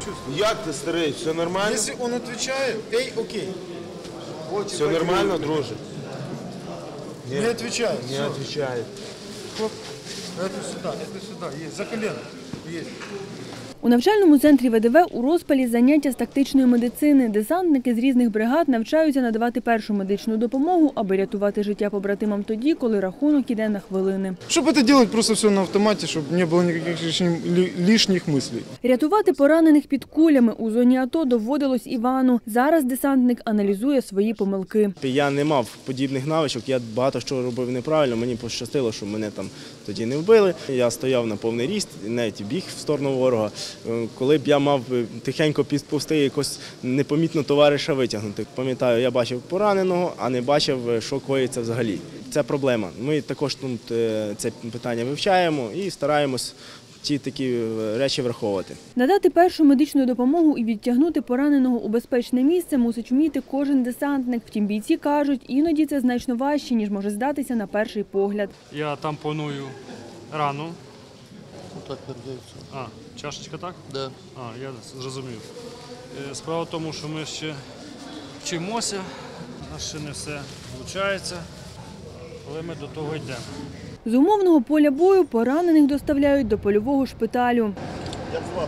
чувствую. Як ти, старий, все нормально? Если он отвечает, эй, окей. Все нормально, друже? Не отвечает. Не всё. отвечает. Хоп. Это сюда, есть, за колено. Есть. У навчальному центрі ВДВ у розпалі заняття з тактичної медицини. Десантники з різних бригад навчаються надавати першу медичну допомогу, аби рятувати життя побратимам тоді, коли рахунок іде на хвилини. Чтобы это делать просто все на автомате, чтобы не было никаких лишних мыслей. Рятувати поранених під кулями у зоні АТО доводилось Івану. Зараз десантник аналізує свої помилки. Я не мав подібних навичок, я багато що робив неправильно, мені пощастило, що мене там тоді не вбили. Я стояв на повний ріст, навіть біг в сторону ворога. Коли б я мав тихенько підповзти, якось непомітно товариша витягнути. Пам'ятаю, я бачив пораненого, а не бачив, що коїться взагалі. Це проблема. Ми також тут це питання вивчаємо і стараємось ті такі речі враховувати. Надати першу медичну допомогу і відтягнути пораненого у безпечне місце мусить вміти кожен десантник. Втім, бійці кажуть, іноді це значно важче, ніж може здатися на перший погляд. Я тампоную рану. Так передається. А, чашечка так? Да. А, я зрозумів. Справа в тому, що ми ще вчимося, у нас ще не все виходить, але ми до того йдемо. З умовного поля бою поранених доставляють до польового шпиталю. Як звати?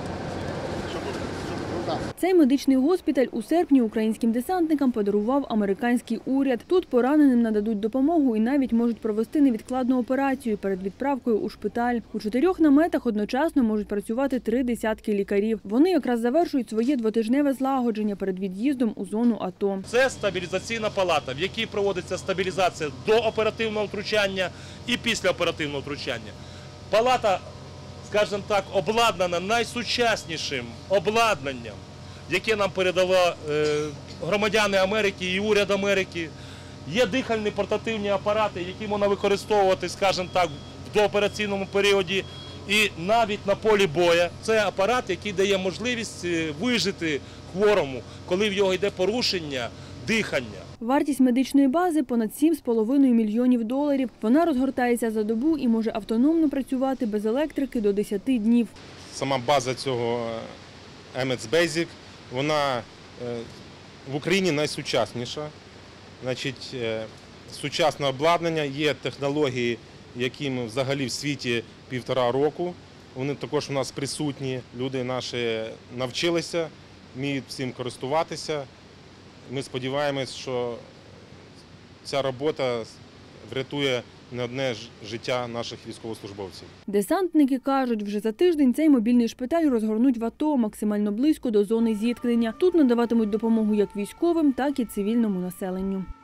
Цей медичний госпіталь у серпні українським десантникам подарував американський уряд. Тут пораненим нададуть допомогу і навіть можуть провести невідкладну операцію перед відправкою у шпиталь. У 4 наметах одночасно можуть працювати 3 десятки лікарів. Вони якраз завершують своє двотижневе злагодження перед від'їздом у зону АТО. Це стабілізаційна палата, в якій проводиться стабілізація до оперативного втручання і після оперативного втручання. Палата, скажімо так, обладнана найсучаснішим обладнанням, яке нам передали громадяни Америки і уряд Америки. Є дихальні портативні апарати, які можна використовувати, скажімо так, в доопераційному періоді і навіть на полі бою. Це апарат, який дає можливість вижити хворому, коли в його йде порушення дихання. Вартість медичної бази – понад 7,5 мільйонів доларів. Вона розгортається за добу і може автономно працювати без електрики до 10 днів. Сама база цього EMETS Basic, вона в Україні найсучасніша. Значить, сучасне обладнання, є технології, яким взагалі в світі 1,5 року. Вони також у нас присутні, люди наші навчилися, вміють всім користуватися. Ми сподіваємось, що ця робота врятує не одне життя наших військовослужбовців. Десантники кажуть, вже за тиждень цей мобільний шпиталь розгорнуть в АТО максимально близько до зони зіткнення. Тут надаватимуть допомогу як військовим, так і цивільному населенню.